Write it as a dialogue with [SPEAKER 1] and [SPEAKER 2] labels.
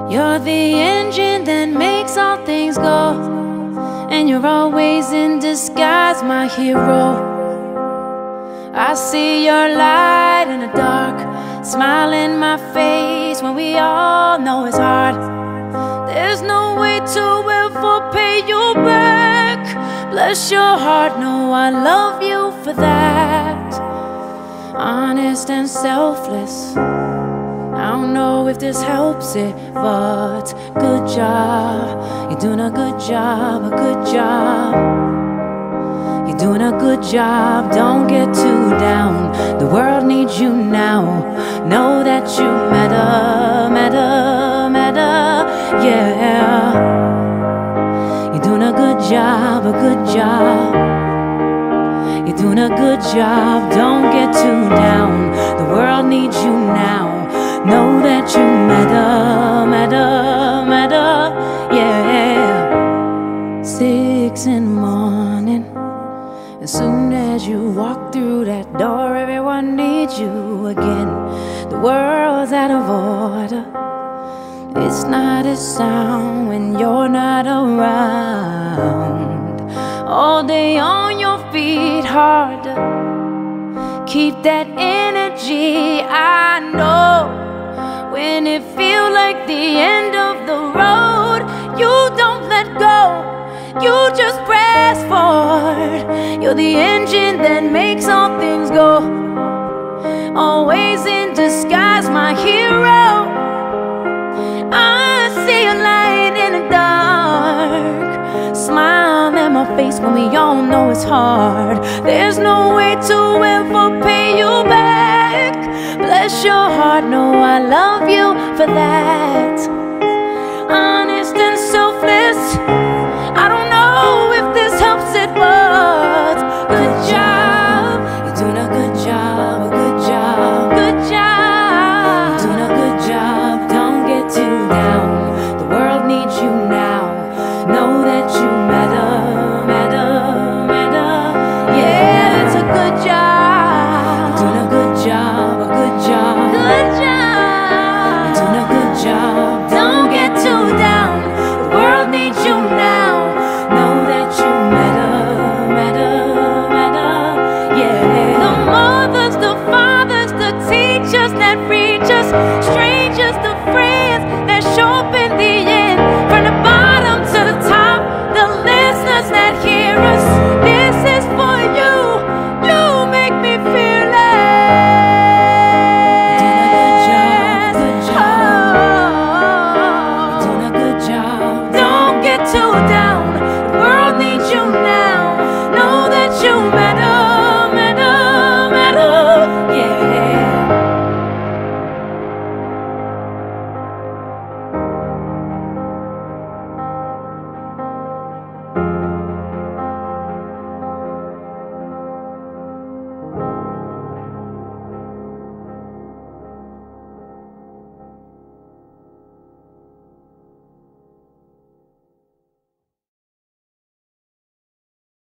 [SPEAKER 1] You're the engine that makes all things go, and you're always in disguise, my hero. I see your light in the dark, smile in my face when we all know it's hard. There's no way to ever pay you back. Bless your heart, no, I love you for that. Honest and selfless, I don't know if this helps it, but good job. You're doing a good job, a good job. You're doing a good job, don't get too down. The world needs you now. Know that you matter, matter, matter, yeah. You're doing a good job, a good job. You're doing a good job, don't get too down. The world needs you now. Know that you matter, matter, matter, yeah. 6 in the morning, as soon as you walk through that door, everyone needs you again. The world's out of order. It's not a sound when you're not around. All day on your feet, hard to keep that energy. I know when it feels like the end of the road, you don't let go, you just press forward. You're the engine that makes all things go, always in disguise, my hero. I see a light in the dark, smile in my face when we all know it's hard. There's no way to ever pay you back. Bless your heart, no, I love you for that.